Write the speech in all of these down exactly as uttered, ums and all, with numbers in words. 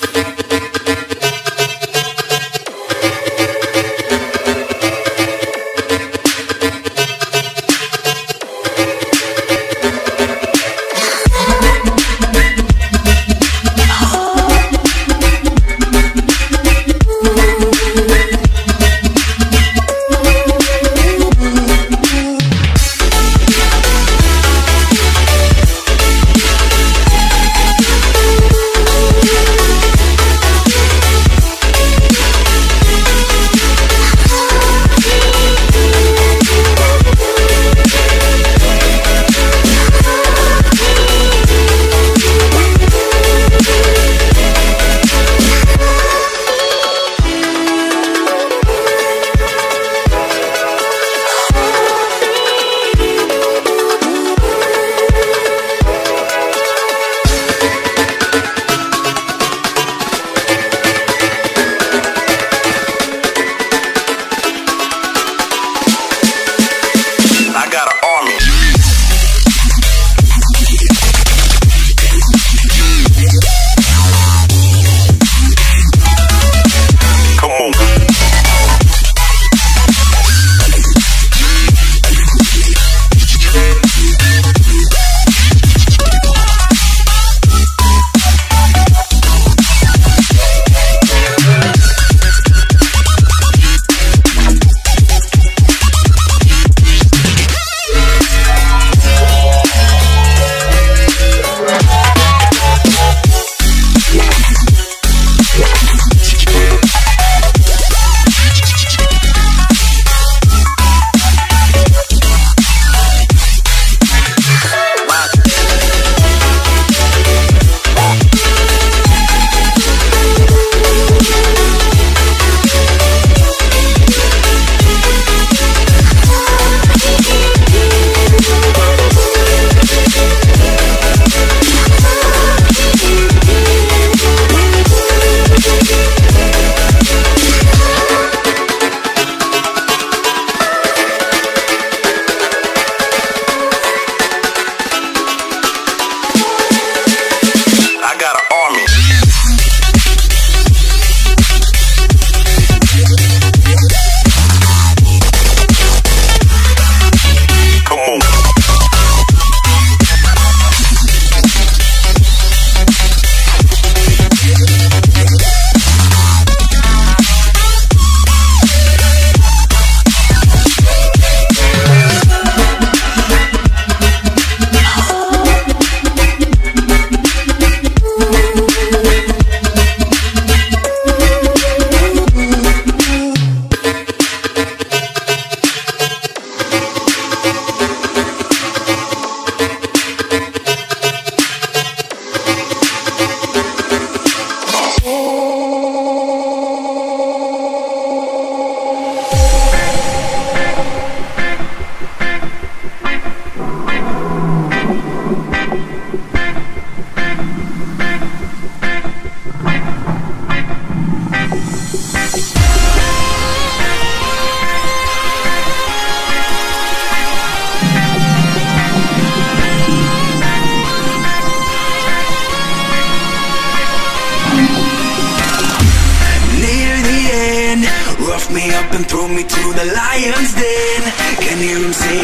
me up and throw me to the lion's den. Can you hear him say,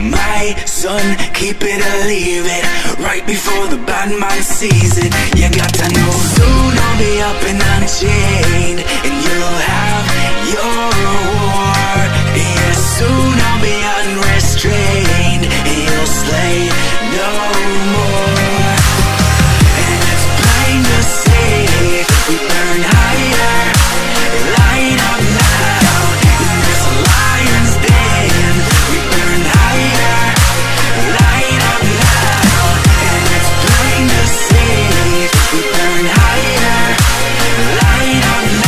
my son, keep it or leave it, right before the bad man sees it. You got to know, soon I'll be up and unchained, and you'll have your reward. Yeah, soon I'll be unrestrained, and you'll slay no more. And it's plain to see, we burn higher, light up loud, in this lion's den. We burn higher, light up loud, and it's plain to see, we burn higher, light up loud.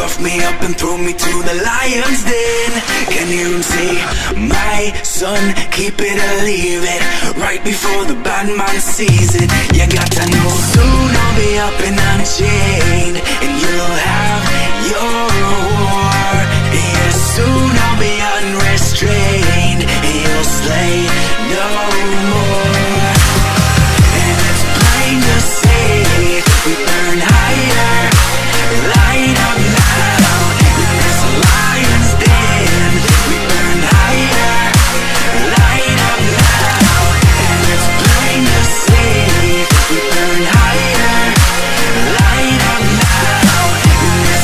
roughed me up and threw me to the lion's den. Can hear him say, my son, keep it or leave it, right before the bad man sees it. You got to know, soon I'll be up and unchained, and you'll have your reward. Yeah, soon I'll be unrestrained, and you'll slay no more. And it's plain to see, we burn higher, light up now. In this lion's den, we burn higher, light up now. And it's plain to see, we burn higher, light up now. In this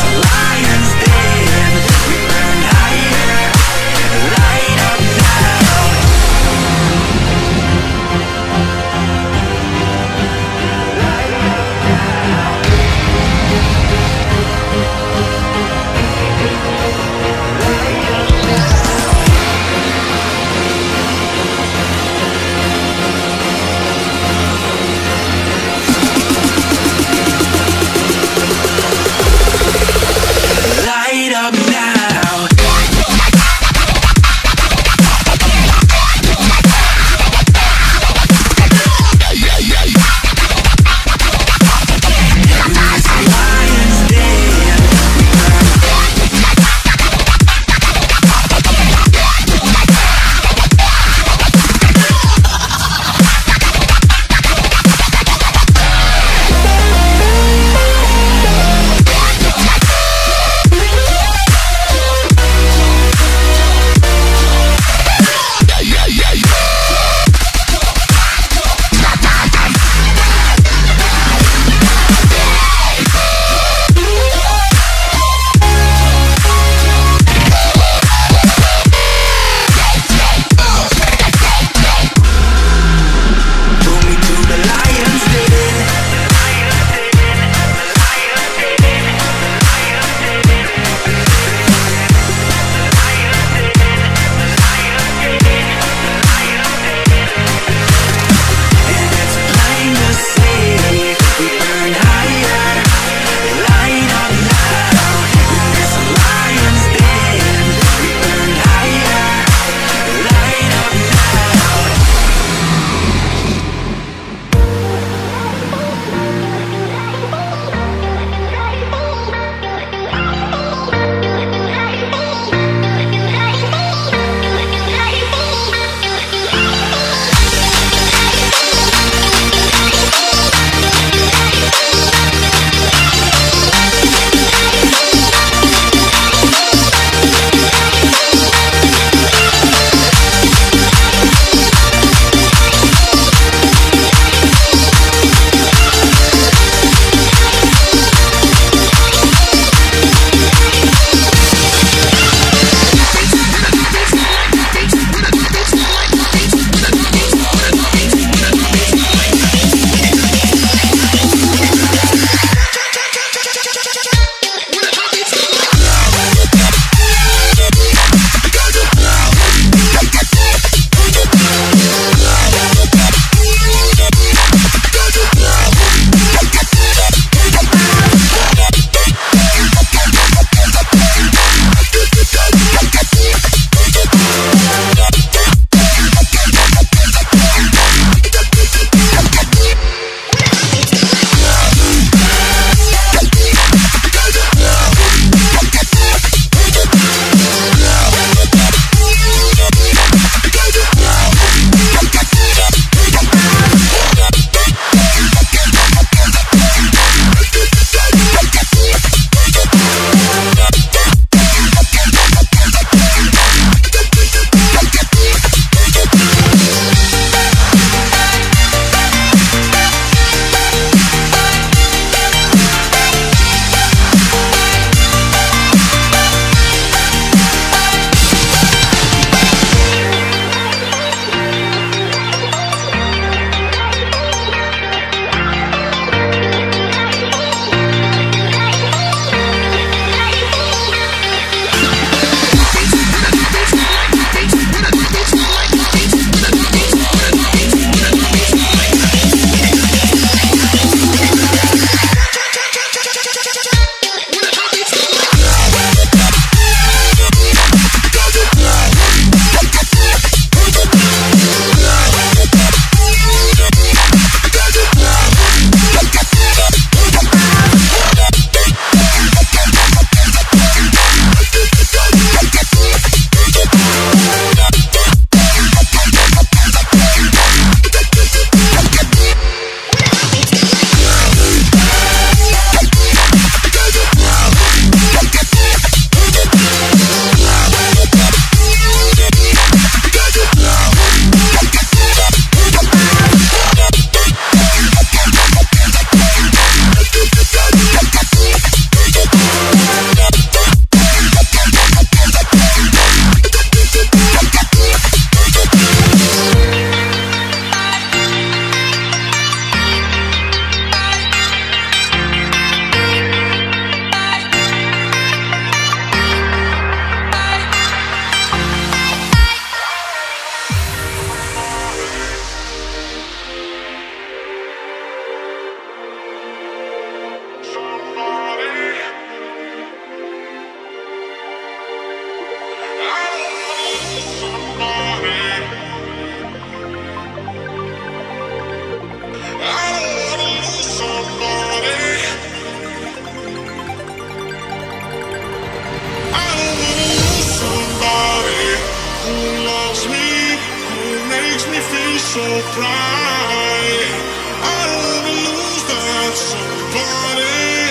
so bright. I don't wanna lose that somebody.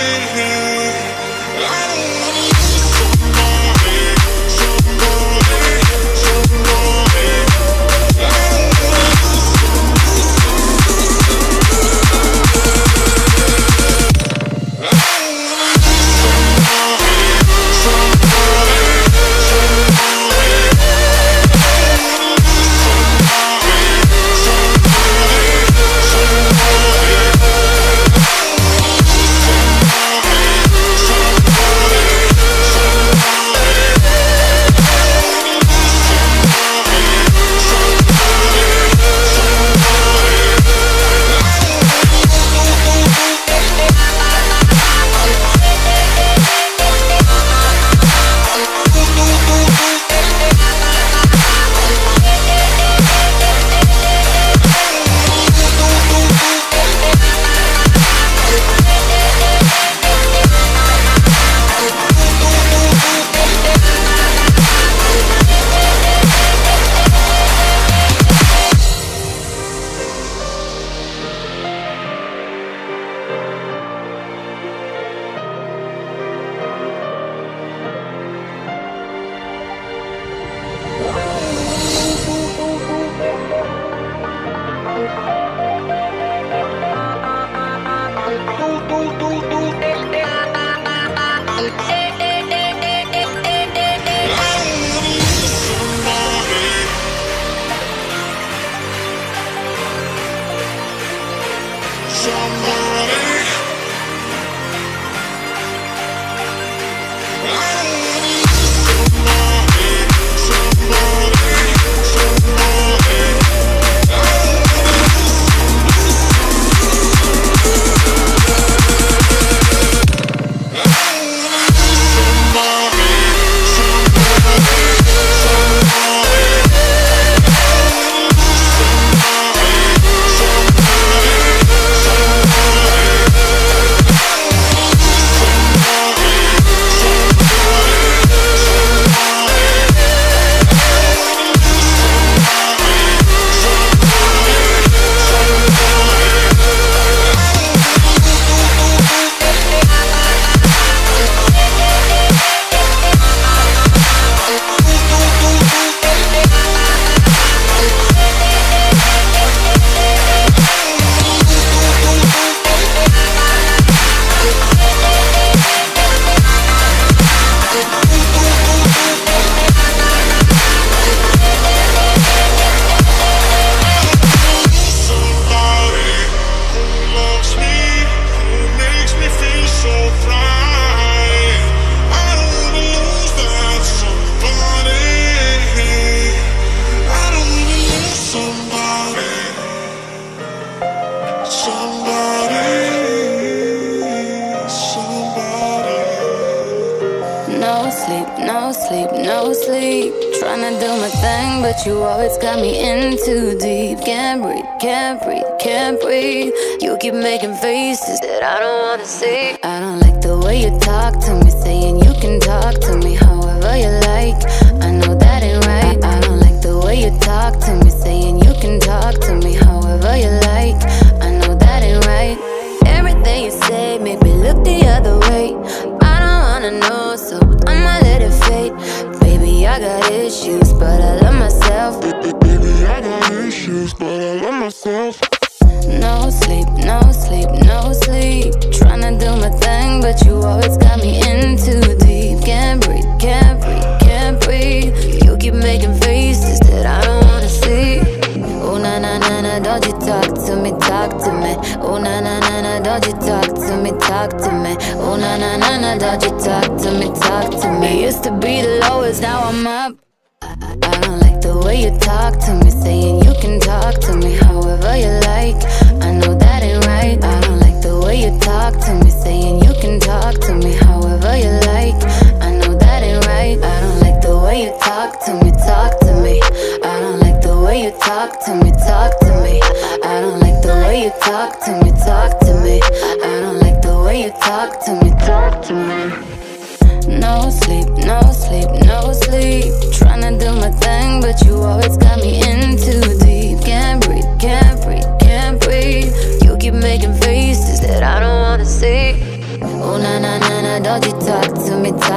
I don't wanna lose somebody, somebody, somebody. I don't wanna lose somebody. I don't wanna lose somebody, you always got me in too deep. Can't breathe, can't breathe, can't breathe. You keep making faces that I don't wanna see. I don't like the way you talk to me, saying you can talk to me however you like. I know that ain't right. I don't like the way you talk to me, saying you can talk to me however you like. I know that ain't right. Everything you say make me look the other way. I don't wanna know, so I'ma let it fade. Baby, I got issues, but I love myself. Baby, I got issues, but I love myself. No sleep, no sleep, no sleep. Tryna do my thing, but you always got me in too deep. Can't breathe, can't breathe, can't breathe. You keep making faces that I don't wanna see. Oh na na na na, don't you talk to me, talk to me. Oh na na na na, don't you talk to me, talk to me. Oh na na na na, don't you talk to me, talk to me. Used to be the lowest, now I'm up. I don't like the way you talk to me, saying you can talk to me however you like. I know that ain't right. I don't like the way you talk to me, saying you can talk to me however you like. I know that ain't right. I don't like the way you talk to me, talk to me. I don't like the way you talk to me, talk to me. I don't like the way you talk to me, talk to me. I don't like the way you talk to me, talk to me. No sleep, no sleep, no sleep. Tryna do my thing, but you always got me in too deep. Can't breathe,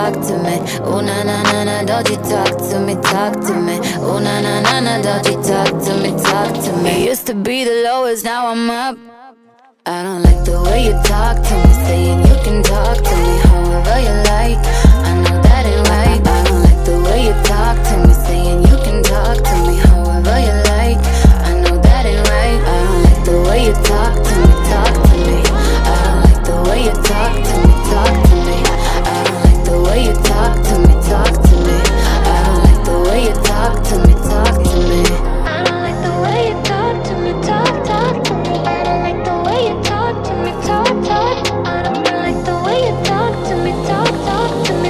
talk to me. Oh na na na na, don't you talk to me, talk to me. Oh na na na na, don't you talk to me, talk to me. Used to be the lowest, now I'm up. I don't like the way you talk to me, saying you can talk to me however you like. I know that ain't right. I don't like the way you talk to me, saying you can talk to me however you like. I know that ain't right. I don't like the way you talk to me, talk to me. I don't like the way you talk to me, talk to me. I don't like the way you talk to me, talk to me. I don't like the way you talk to me, talk to me. I don't like the way you talk to me, talk, talk to me. I don't like the way you talk to me, talk, talk. I don't like the way you talk to me, talk, talk to me.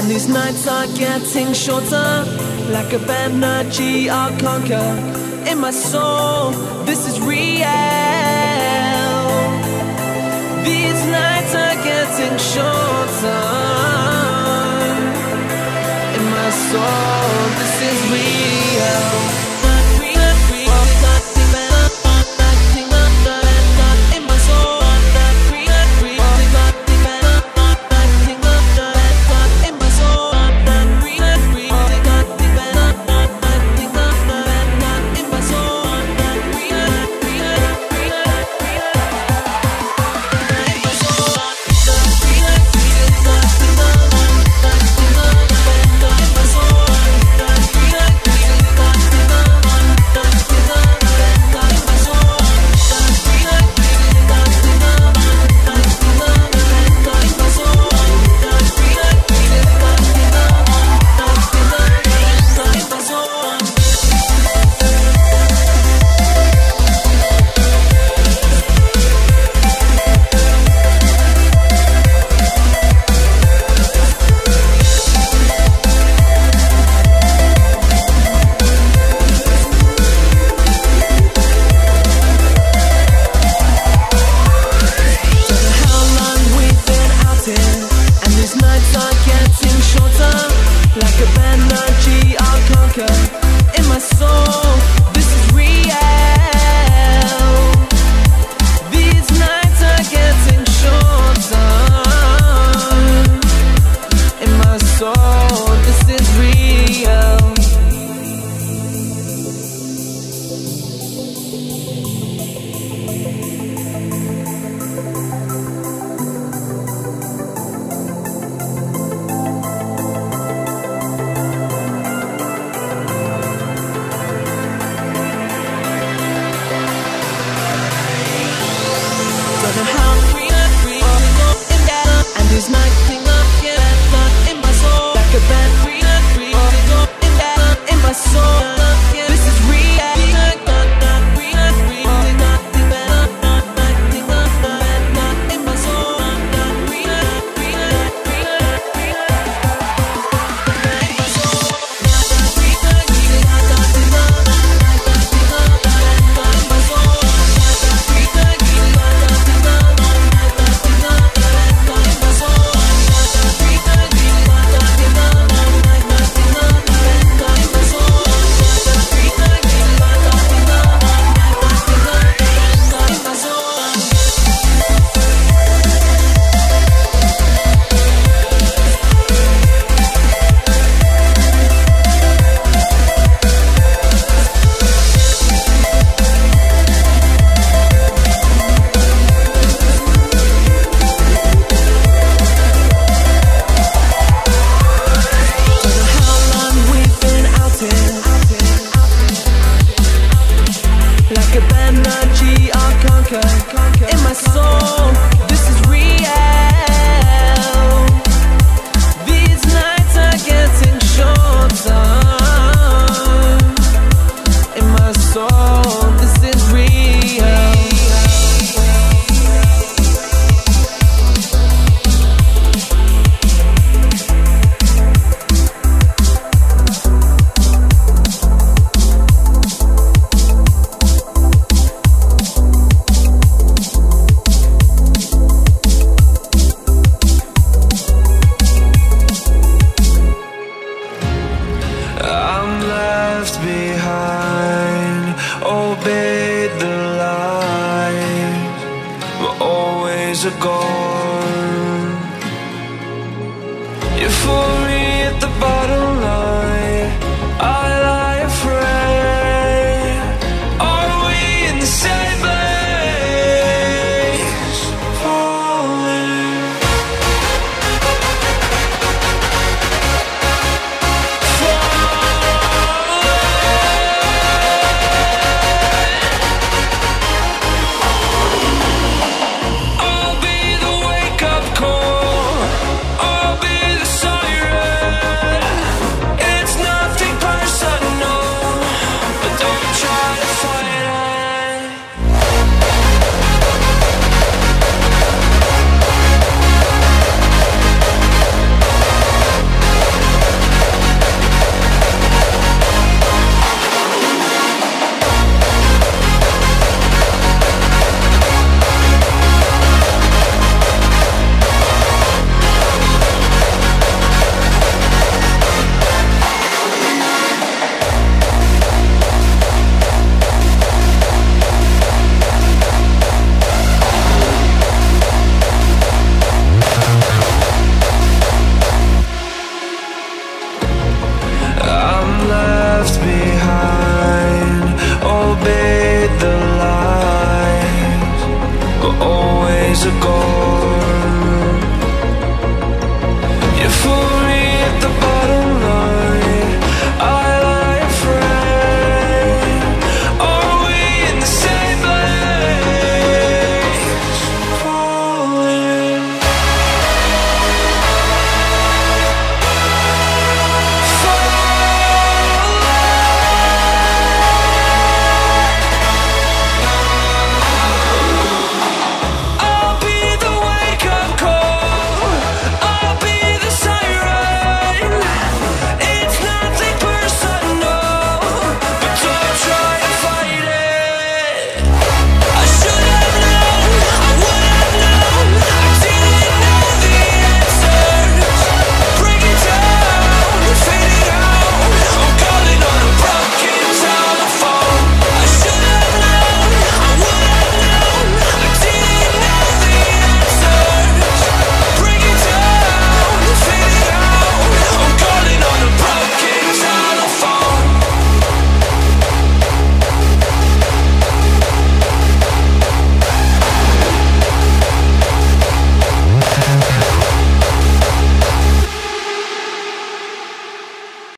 And these nights are getting shorter, like a energy I'll conquer. In my soul, this is real. These nights are getting shorter. In my soul, this is real. Are gone. Euphoria